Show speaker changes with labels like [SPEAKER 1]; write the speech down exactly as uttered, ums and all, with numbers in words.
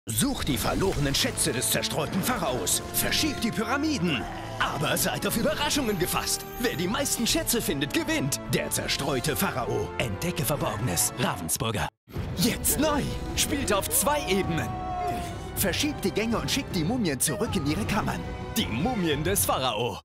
[SPEAKER 1] Sucht die verlorenen Schätze des zerstreuten Pharaos. Verschiebt die Pyramiden. Aber seid auf Überraschungen gefasst. Wer die meisten Schätze findet, gewinnt. Der zerstreute Pharao. Entdecke Verborgenes. Ravensburger. Jetzt neu. Spielt auf zwei Ebenen. Verschiebt die Gänge und schickt die Mumien zurück in ihre Kammern. Die Mumien des Pharao.